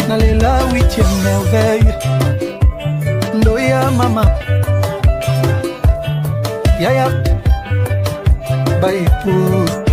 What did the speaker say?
Nalela 8e merveille. Ndoya mama. Yaya. Bye épouse.